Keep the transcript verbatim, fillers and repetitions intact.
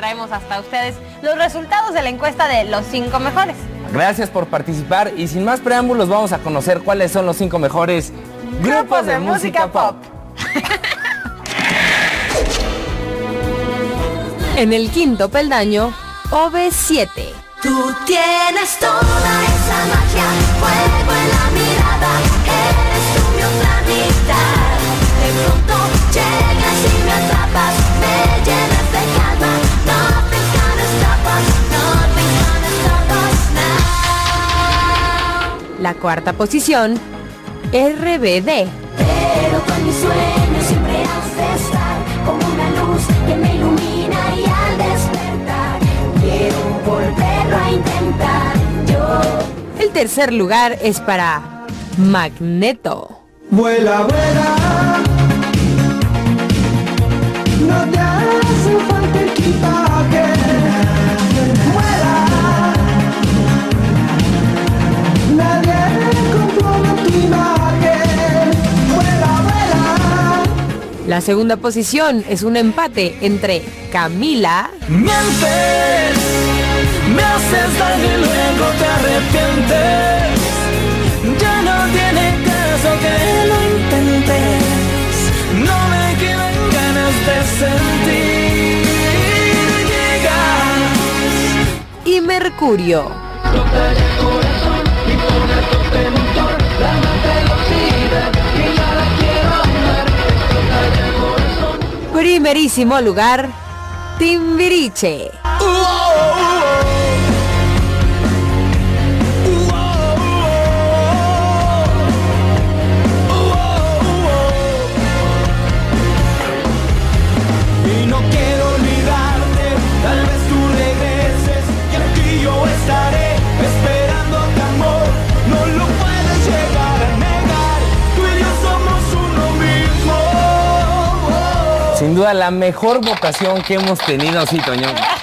traemos hasta ustedes los resultados de la encuesta de los cinco mejores. Gracias por participar y sin más preámbulos vamos a conocer cuáles son los cinco mejores grupos, grupos de, de música, música pop. En el quinto peldaño, O V siete. Tú tienes toda esa magia, fuego en la mirada, eres tú mi otra mitad. De pronto llegas y me atrapas, me llenas de calma. Nothing's gonna stop us, nothing's gonna stop us now. La cuarta posición, R B D. Pero con mis sueños siempre has de estar como una luz que me ilumina y al despertar quiero volverlo a intentar yo. El tercer lugar es para Magneto. Vuela, vuela, no te hace falta equipaje. Vuela, nadie controla tu imagen. Vuela, vuela. La segunda posición es un empate entre Camila. Mientes, me haces daño y luego te arrepientes. Ya no tiene caso que lo intentes. No me quedan ganas de sentir. Llegas. Y Mercurio. Toca el corazón y pone a tope el motor. La velocidad y ya la quiero amar. Toca el corazón. Primerísimo lugar, Timbiriche. Y no quiero olvidarte, tal vez tú regreses y aquí yo estaré esperando tu amor. No lo puedes llegar a negar, tú y yo somos uno mismo. Sin duda la mejor votación que hemos tenido, sí, Toño.